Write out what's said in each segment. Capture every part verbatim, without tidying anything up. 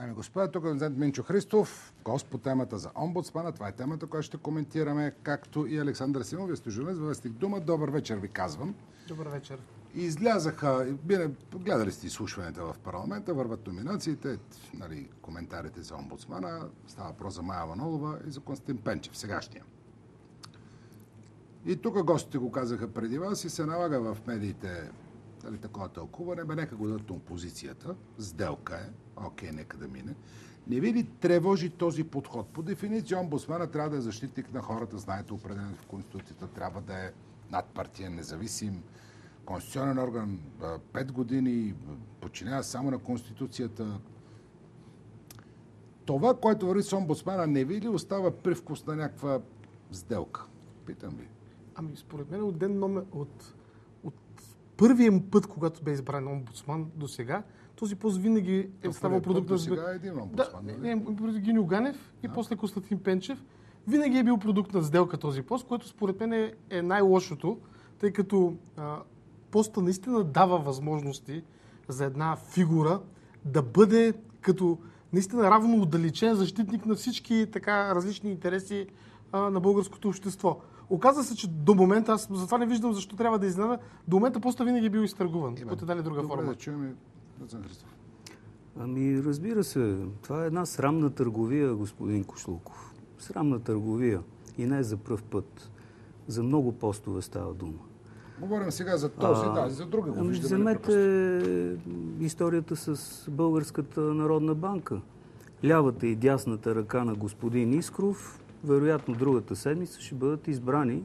Ами господа, тук е доцент Минчо Христов, гост по темата за омбудсмана. Това е темата, която ще коментираме, както и Александър Симов. Вие сте журналист, във вестник Дума. Добър вечер ви казвам. Добър вечер. Излязаха, гледали сте изслушването в парламента, върват номинациите, нали, коментарите за омбудсмана. Става въпрос за Мая Манолова и за Константин Пенчев, сегашния. И тук гостите го казаха преди вас и се налага в медиите дали такова тълкуване, бе нека го дадат опозицията, сделка е, окей, нека да мине. Не ви ли тревожи този подход? По дефиниция омбудсмана трябва да е защитник на хората, знаете, определено в Конституцията, трябва да е надпартиен, независим, конституционен орган, пет години, подчинява само на Конституцията. Това, което върви с омбудсмана, не ви ли остава привкус на някаква сделка? Питам ви. Ами, според мен от ден номер... От, от първия път, когато бе избран омбудсман до сега, този пост винаги е ставал продукт на... Сега е един омбудсман, да, не, преди Гиньо Ганев и да. После Константин Пенчев. Винаги е бил продукт на сделка този пост, което според мен е, е най-лошото, тъй като а, поста наистина дава възможности за една фигура да бъде като наистина равно отдалечен защитник на всички така различни интереси а, на българското общество. Оказва се, че до момента, аз затова не виждам защо трябва да изненада, до момента поста винаги е бил изтъргуван. Който дали друга Добре, форма. да чуем и доцент Христов. Ами, разбира се, това е една срамна търговия, господин Кошлуков. Срамна търговия. И не е за пръв път. За много постове става дума. Говорим сега за този, а, да, за друга го ами, виждаме. вземете историята с Българската народна банка. Лявата и дясната ръка на господин Искров, вероятно другата седмица ще бъдат избрани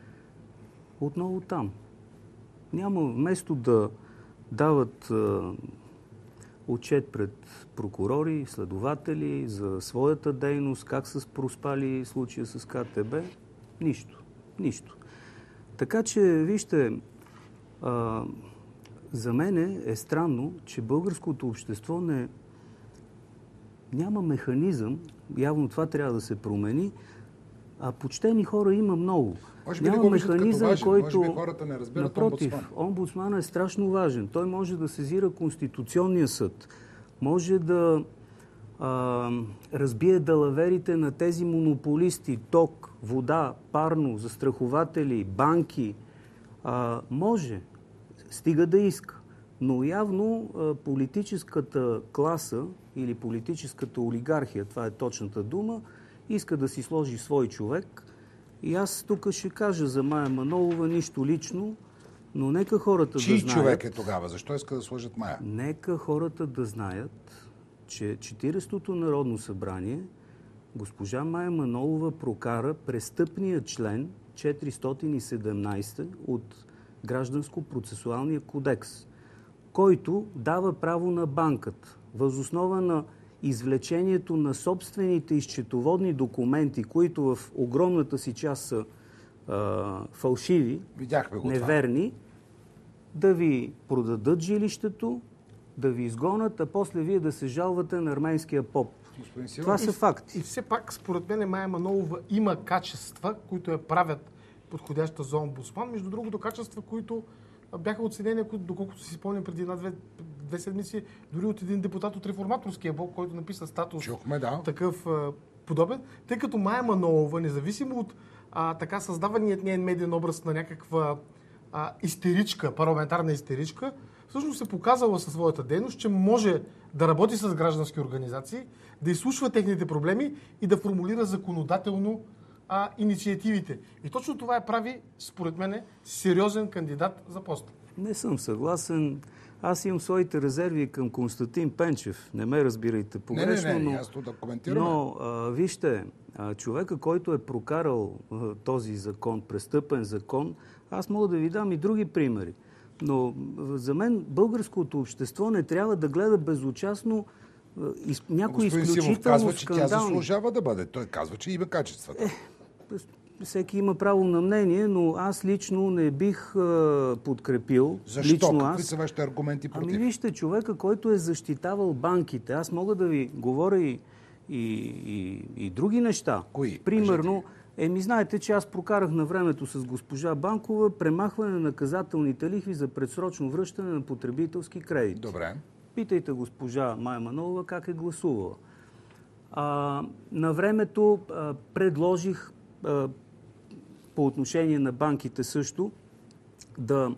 отново там. Няма вместо да дават а, отчет пред прокурори, следователи за своята дейност, как са проспали случая с КТБ. Нищо. Нищо. Така че, вижте, а, за мен е странно, че българското общество не, няма механизъм, явно това трябва да се промени, а почтени хора има много. Може би няма го механизъм, важен, който... Може би хората не разбират напротив, омбудсмана. омбудсмана е страшно важен. Той може да сезира Конституционния съд, може да а, разбие далаверите на тези монополисти, ток, вода, парно, застрахователи, банки. А, може, стига да иска. Но явно а, политическата класа или политическата олигархия, това е точната дума, иска да си сложи свой човек. И аз тук ще кажа за Мая Манолова нищо лично, но нека хората Чий да знаят... човек е тогава? Защо иска да сложат Мая? Нека хората да знаят, че четиридесетото Народно събрание госпожа Мая Манолова прокара престъпния член четиристотин и седемнадесет от Гражданско-процесуалния кодекс, който дава право на банката въз основа на извлечението на собствените изчетоводни документи, които в огромната си част са а, фалшиви, го неверни, това. Да ви продадат жилището, да ви изгонят, а после вие да се жалвате на арменския поп. Това са факти. И, и все пак, според мен, Мая Манолова има качества, които я правят подходяща за омбудсман. Между другото, качества, които бяха оценени, доколкото си спомням преди една-две две седмици, дори от един депутат от Реформаторския блок, който написа статус Чухме, да. такъв а, подобен. Тъй като Мая Манолова, независимо от а, така създаваният неен медиен образ на някаква а, истеричка, парламентарна истеричка, всъщност се показала със своята дейност, че може да работи с граждански организации, да изслушва техните проблеми и да формулира законодателно а, инициативите. И точно това е прави, според мен, сериозен кандидат за поста. Не съм съгласен. Аз имам своите резерви към Константин Пенчев. Не ме разбирайте погрешно, не, не, не, но, ясно да коментираме. но а, вижте, а, човека, който е прокарал а, този закон, престъпен закон, аз мога да ви дам и други примери. Но за мен българското общество не трябва да гледа безучастно из, някои изключително Симов казва, че скандални. тя заслужава да бъде. Той казва, че има качествата. Е, всеки има право на мнение, но аз лично не бих а, подкрепил. Защо? Лично Какви аз... са вашите аргументи против? Ами вижте, човека, който е защитавал банките, аз мога да ви говоря и, и, и, и други неща. Кои? Примерно, еми знаете, че аз прокарах на времето с госпожа Банкова премахване на наказателните лихви за предсрочно връщане на потребителски кредити. Добре. Питайте госпожа Мая Манолова как е гласувала. А, на времето а, предложих а, по отношение на банките също да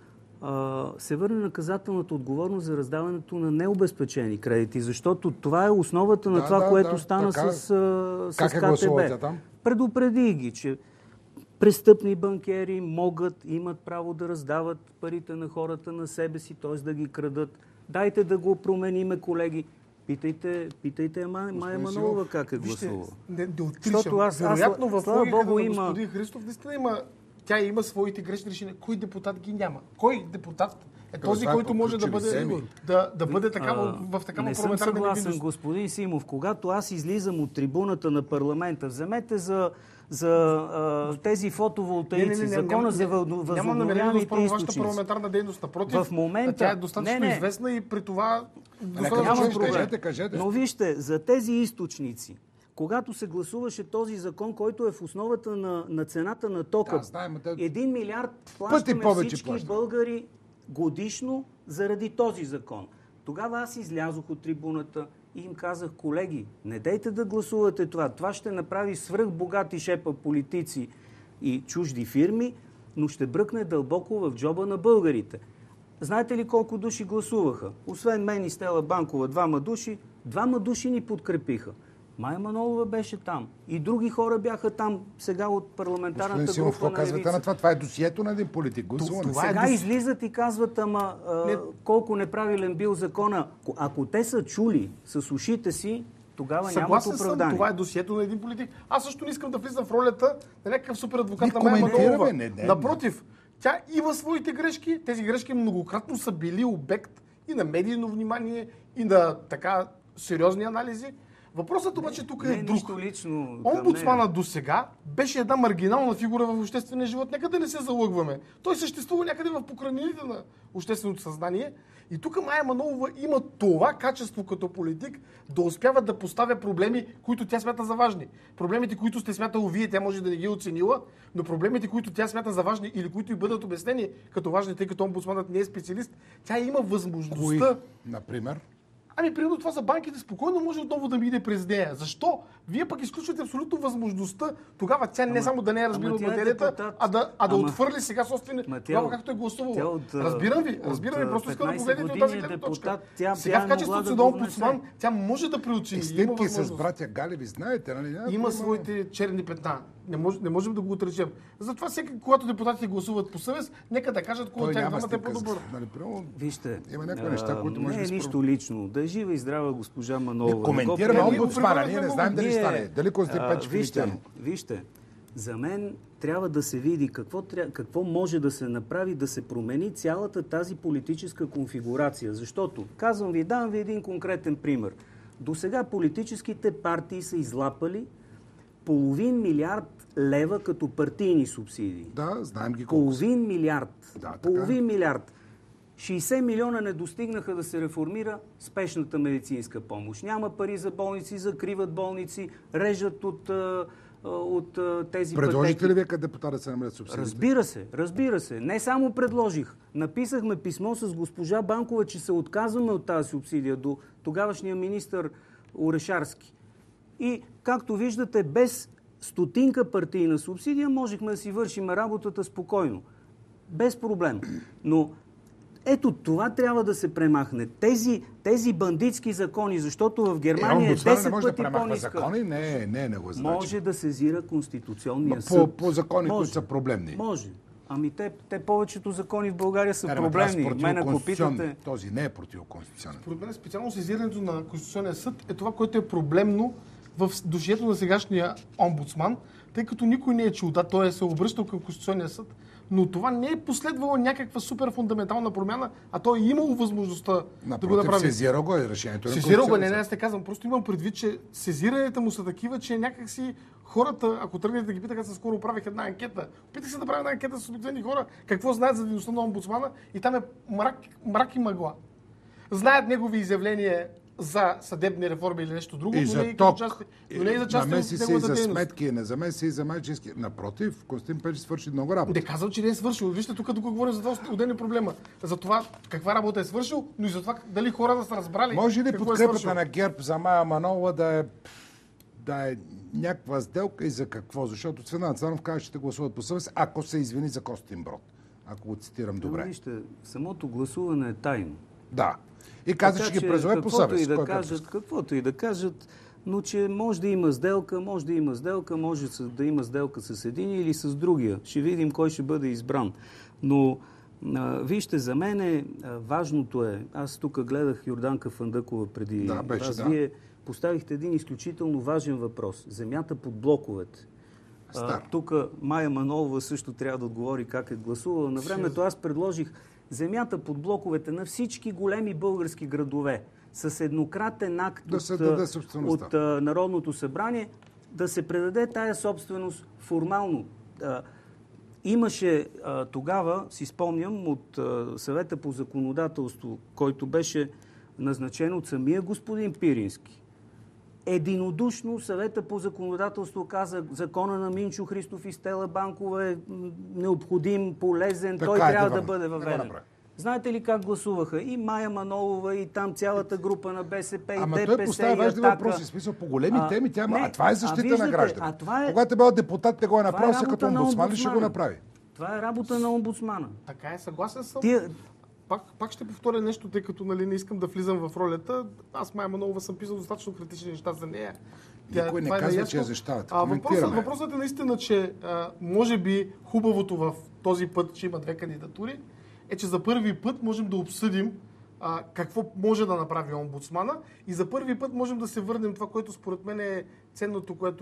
а, се върне наказателната отговорност за раздаването на необезпечени кредити, защото това е основата на да, това, да, което да, стана така, с, а, с как е гласувате там? Предупреди ги, че престъпни банкери могат, имат право да раздават парите на хората на себе си, т.е. да ги крадат. Дайте да го промениме, колеги. Питайте, питайте Мая Манолова как е гласувала. Не, не отричам. Аз, вероятно в логиката на има... господин Христов наистина има, тя има своите грешни решения. Кой депутат ги няма? Кой депутат е този, това, който може да бъде, да, да бъде такава, в такава не парламентарна съм съгласен, невинност? господин Симов. Когато аз излизам от трибуната на парламента, вземете за за а, тези фотоволтаици, не, не, не, закона не, за възобновяемите няма намерение да оспорвам източници. вашата парламентарна дейност. Напротив, в момента, тя е достатъчно не, не. известна и при това... Няма проблем. Кажете, кажете. Но вижте, за тези източници, когато се гласуваше този закон, който е в основата на, на цената на тока, да, знаем, да... един милиард плащаме всички плаща. българи годишно заради този закон. Тогава аз излязох от трибуната и им казах, колеги, не дейте да гласувате това. Това ще направи свръхбогати шепа политици и чужди фирми, но ще бръкне дълбоко в джоба на българите. Знаете ли колко души гласуваха? Освен мен и Стела Банкова, двама души, двама души ни подкрепиха. Мая Манолова беше там. И други хора бяха там сега от парламентарната Господин Симов, група на казвате на това? Това е досието на един политик. Гласуване. Сега е излизат и казват, ама а, не... колко неправилен бил закона. Ако те са чули с ушите си, тогава нямат оправдание. Съм, това е досието на един политик. Аз също не искам да влизам в ролята на някакъв супер адвокат на Мая Манолова. Не, не, Напротив, тя има своите грешки. Тези грешки многократно са били обект и на медийно внимание, и на така сериозни анализи. Въпросът обаче тук е друг. Лично Омбудсмана до сега беше една маргинална фигура в обществения живот. Нека да не се залъгваме. Той съществува някъде в покрайнините на общественото съзнание. И тук Мая Манолова има това качество като политик да успява да поставя проблеми, които тя смята за важни. Проблемите, които сте смятали вие, тя може да не ги е оценила, но проблемите, които тя смята за важни или които й бъдат обяснени като важни, тъй като омбудсманът не е специалист, тя има възможността... Кои, например? Ами, примерно това за банките спокойно може отново да мине през нея. Защо? Вие пък изключвате абсолютно възможността тогава тя не ама, само да не е разбира от материята, депутат, а да, а да ама, отхвърли сега собствени това, както е гласувало. От, разбирам ви, разбирам ви, просто искам да погледнете от тази гледна точка. Тя, сега в качеството си на омбудсман, тя може да преоцени. Степки с братя Галеви, знаете, нали? Има, има своите черни петна. Не, мож, не можем да го отречем. Затова всеки, когато депутатите гласуват по съвест, нека да кажат кой от тях двамата е по-добър. Вижте, има някои неща, които може не е нищо лично. Да е жива и здрава госпожа Манолова. Коментираме омбудсмана, ние не знаем дали стане. Дали Константин Пенчев вижте, вижте, за мен трябва да се види какво, какво може да се направи, да се промени цялата тази политическа конфигурация. Защото, казвам ви, давам ви един конкретен пример. До сега политическите партии са излапали половин милиард лева като партийни субсидии. Да, знаем ги колко. Половин милиард. Да, половин милиард. шейсет милиона не достигнаха да се реформира спешната медицинска помощ. Няма пари за болници, закриват болници, режат от, от тези пътеки. Предложите ли вие като депутат да се намерят субсидиите? Разбира се, разбира се. Не само предложих. Написахме писмо с госпожа Банкова, че се отказваме от тази субсидия до тогавашния министър Орешарски. И, както виждате, без стотинка партийна субсидия можехме да си вършим работата спокойно. Без проблем. Но ето това трябва да се премахне. Тези, тези бандитски закони, защото в Германия е, десет не пъти да по-ниска. Закони? Не, не, не го значи. Може да сезира Конституционния по, съд. По закони, може, които са проблемни. Може. Ами те, те повечето закони в България са не, проблемни. Мен ако питате... Този не е противоконституционен. Според мен специално сезирането на Конституционния съд е това, което е проблемно в душието на сегашния омбудсман, тъй като никой не е чул. Да, той е се обръщал към Конституционния съд, но това не е последвало някаква супер фундаментална промяна, а той е имало възможността напротив, да го направи. Сезира го е решението. Сезира го, не, не, аз те казвам. Просто имам предвид, че сезиранията му са такива, че някакси хората, ако тръгнете да ги питаха, аз скоро правих една анкета. Опитах се да правя една анкета с обикновени хора, какво знаят за дейността на омбудсмана и там е мрак, мрак и мъгла. Знаят негови изявления за съдебни реформи или нещо друго, И но за не и като ток, част, но не и за част намеси от се и неговата за дейност. сметки, не замеси и за майчински. Напротив, Константин Пенчев свърши много работа. Не казвам, че не е свършил. Вижте, тук тук говорим за това отделни проблема. За това каква работа е свършил, но и за това дали хората са разбрали. Може ли какво подкрепата е свършил. на ГЕРБ за Мая Манолова да е, да е някаква сделка и за какво? Защото Цветан Цанов казва, че ще гласуват по съвест, ако се извини за Костинброд. Ако го цитирам добре. Но вижте, самото гласуване е тайно. Да. И каза, Така че ги призове по каквото съвест. И да Кой кажат, как каквото и да кажат, но че може да има сделка, може да има сделка, може да има сделка с един или с другия. Ще видим кой ще бъде избран. Но а, вижте, за мен е, а, важното е, аз тук гледах Йорданка Фандъкова преди Да, беше, вас, да. вие поставихте един изключително важен въпрос. Земята под блоковете. А, тук Мая Манолова също трябва да отговори как е гласувала. На времето аз предложих земята под блоковете на всички големи български градове с еднократен акт Да от, се даде собствеността. от а, Народното събрание да се предаде тая собственост формално. А, имаше а, тогава, си спомням, от а, съвета по законодателство, който беше назначен от самия господин Пирински. Единодушно съвета по законодателство каза, закона на Минчо Христов и Стела Банкова е необходим, полезен, Така той е, трябва да да бъде върна. Не го въведен. направи. Знаете ли как гласуваха? И Мая Манолова, и там цялата група на БСП, и Ама ДПС, той поставя и важни Атака. въпроси. В смисъл, по големи А, теми, тя има. не, А това е а защита виждате, на граждани. а това е- Когато е бил депутат, те го е направил, Това е сега като работа на омбудсман ли ще го омбудсмана. направи? Това е работа на омбудсмана. Така е, съгласен съм. Тия, Пак, пак ще повторя нещо, тъй като нали, не искам да влизам в ролята. Аз Мая Манолова съм писал достатъчно критични неща за нея. Никой не това е казва, наясно. че я защитавате. А, въпросът, Коментираме. въпросът е наистина, че а, може би хубавото в този път, че има две кандидатури, е, че за първи път можем да обсъдим а, какво може да направи омбудсмана и за първи път можем да се върнем това, което според мен е ценното, което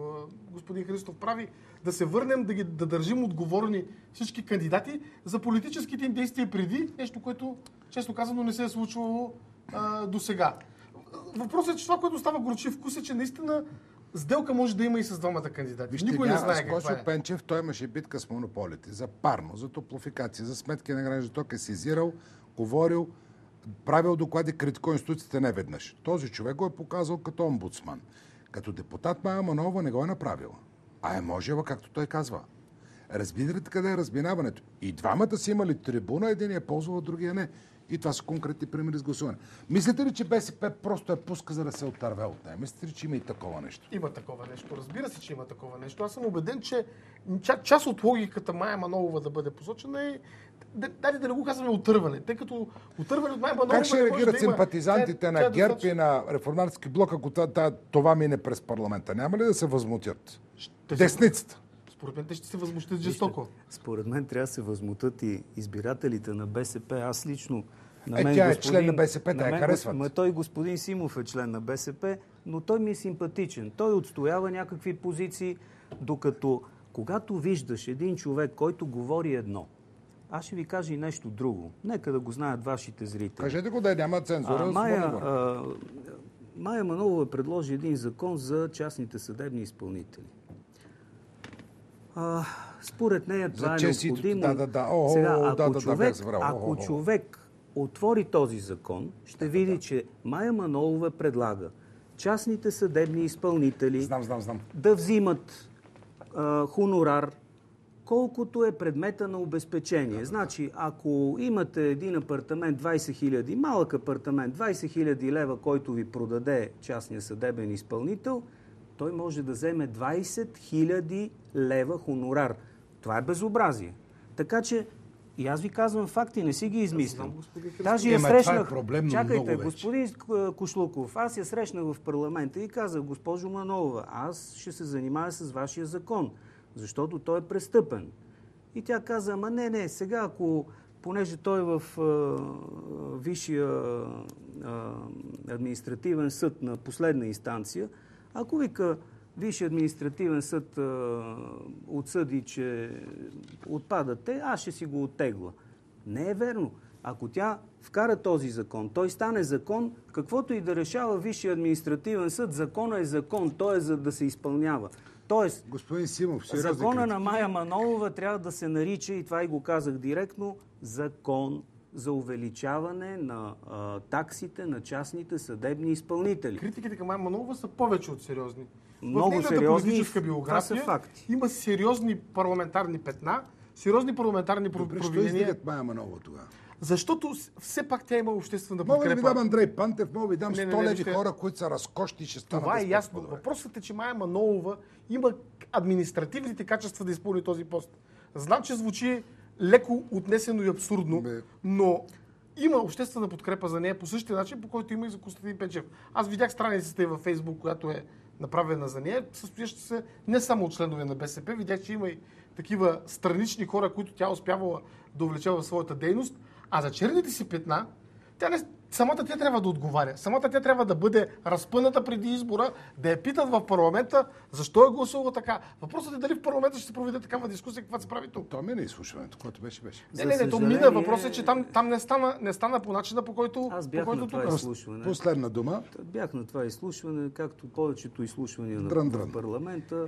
а, господин Христов прави, да се върнем, да, ги, да държим отговорни всички кандидати за политическите им действия преди, нещо, което, често казано, не се е случвало до сега. Въпросът е, че това, което става горчив вкус е, че наистина сделка може да има и с двамата кандидати. Вижте, Никой не знае с каква Косо е. Пенчев, той имаше битка с монополите. За парно, за топлофикация, за сметки на гражданите. Той е сезирал, говорил, правил доклади, критикувал институциите не веднъж. Този човек го е показал като омбудсман. Като депутат Мая Манолова не го е направила. А е можела, както той казва. Разбирате къде е разминаването. И двамата са имали трибуна, един е ползвал, другия не. И това са конкретни примери с гласуване. Мислите ли, че БСП просто е пуска, за да се отърве от нея? Мислите ли, че има и такова нещо? Има такова нещо. Разбира се, че има такова нещо. Аз съм убеден, че ча- част от логиката Мая Манолова да бъде посочена е, дали да не го казваме отърване, тъй като отърване от Мая Манолова... Как ще не може реагират да има. симпатизантите Тя- на тя е ГЕРБ достатъчно- и на реформаторски блок, ако това, това мине през парламента? Няма ли да се възмутят? Ще се- Десницата. Според мен те ще се възмущат жестоко. според мен трябва да се възмутат и избирателите на БСП. Аз лично на Е, мен тя е господин- член на БСП, на те я мен харесват. Ма той господин Симов е член на БСП, но той ми е симпатичен. Той отстоява някакви позиции, докато когато виждаш един човек, който говори едно, аз ще ви кажа и нещо друго. Нека да го знаят вашите зрители. Кажете го да няма цензура. А, Мая, свободно. а, Мая Манолова предложи един закон за частните съдебни изпълнители. А, според нея това За е честито, необходимо. да, да, да. О, Сега, о, ако, да, да, да, човек, бях забрал. О, ако о, о. човек отвори този закон, ще види, че Мая Манолова предлага частните съдебни изпълнители Знам, знам, знам. да взимат а, хонорар, колкото е предмета на обезпечение. Значи, ако имате един апартамент двайсет хиляди, малък апартамент двайсет хиляди лева, който ви продаде частния съдебен изпълнител, той може да вземе двайсет хиляди лева хонорар. Това е безобразие. Така че, и аз ви казвам факти, не си ги измислям. Даже я Ема, това е срещнах... проблемно Чакайте, много вече. господин Кошлуков, аз я срещнах в парламента и казах, госпожо Манолова, аз ще се занимая с вашия закон, защото той е престъпен. И тя каза, ама не, не, сега ако, понеже той в а, висшия а, административен съд на последна инстанция, ако вика Висшия административен съд а, отсъди, че отпадате, аз ще си го оттегла. Не е верно. Ако тя вкара този закон, той стане закон, каквото и да решава Висшия административен съд, закона е закон, той е за да се изпълнява. Тоест, Господин Симов, сериозна закона критика. на Мая Манолова трябва да се нарича, и това и го казах директно, закон. за увеличаване на а, таксите на частните съдебни изпълнители. Критиките към Мая Манолова са повече от сериозни. Много в сериозни. политическа биография Това са факти. Има сериозни парламентарни петна, сериозни парламентарни Добре, що провинения. издигат Мая Манолова тогава? Защото все пак тя има обществена Мога да ви подкрепа. дам Андрей Пантев, мога да ви дам Не, не, сто не, леви вижте. хора, които са разкошни и ще станат Това е безплатно ясно. по-добре. Въпросът е, че Мая Манолова има административните качества да изпълни този пост. Знам, че звучи леко отнесено и абсурдно, Бе. но има обществена подкрепа за нея по същия начин, по който има и за Костадин Пенчев. Аз видях страницата й във Фейсбук, която е направена за нея, състояща се не само от членове на БСП, видях, че има и такива странични хора, които тя успявала да увлече в своята дейност, а за черните си петна, тя не, самата тя трябва да отговаря. Самата тя трябва да бъде разпъната преди избора, да я питат в парламента защо е гласувала така. Въпросът е дали в парламента ще се проведе такава дискусия, каква се прави тук. То мина изслушването, което беше, беше. Не, не, не, то съжаление- мина. Въпросът е, че там, там не, стана, не стана по начина, по който, Аз по бях който на това тук. изслушване. Последна дума. Бях на това изслушване, както повечето изслушвания на Дрън, дрън. в парламента.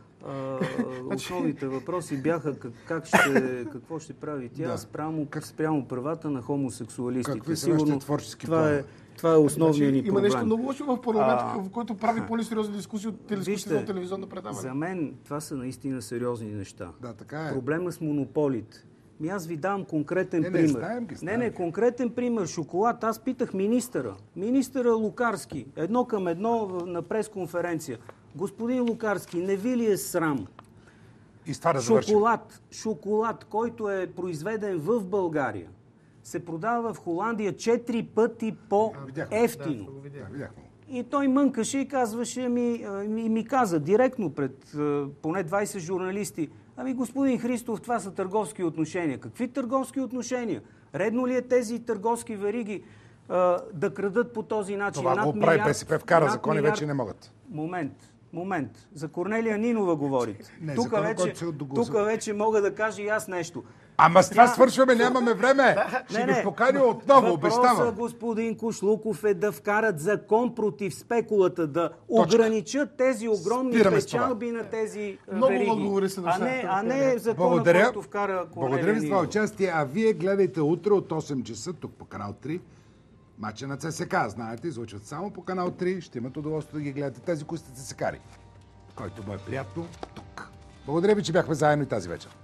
А, основните въпроси бяха как, как ще, какво ще прави тя Да. спрямо, спрямо правата на хомосексуалистите. Какви са Сигурно вашите творчески това е, планове? това е основният ни Има проблем. нещо много лошо в парламента, А, в който прави по-несериозни дискусии от телескусите Вижте, телевизионно предаване. за мен това са наистина сериозни неща. Да, така е. Проблема с монополите. Ми аз ви дам конкретен Не, не, пример. знаем ги, не, знаем не, ги. конкретен пример. Шоколад. Аз питах министъра. Министъра Лукарски. Едно към едно в- на пресконференция. Господин Лукарски, не ви ли е срам? И с това да завършим. Шоколад, шоколад, който е произведен в България, се продава в Холандия четири пъти видяхме. по-ефтино. Да, го видях. Да, видяхме. И той мънкаше и казваше, ми, а, ми, ми каза директно пред а, поне двайсет журналисти, ами господин Христов, това са търговски отношения. Какви търговски отношения? Редно ли е тези търговски вериги а, да крадат по този начин? Това над го прави милиард- БСП, вкара над закони, милиард- вече не могат. Момент, момент. За Корнелия Нинова говорите. Не, Тук закона, вече, който се догласува. тук вече мога да кажа и аз нещо. Ама с това Тя- свършваме, нямаме време. Ще ви поканя отново, Въпросът, обещавам. господин Кошлуков, е да вкарат закон против спекулата, да ограничат тези огромни Спираме с печалби на тези а, Много вериги. отговори се а неща. не, а не закона, Благодаря. който вкара Корнелия Благодаря ви за това Нинова. участие. А вие гледайте утре от осем часа, тук по канал три. Мача на ЦСКА, знаете, излучват само по канал три. Ще имат удоволствие да ги гледате тези, които сте ЦСКАри. Който му е приятно, тук. Благодаря ви, че бяхме заедно и тази вечер.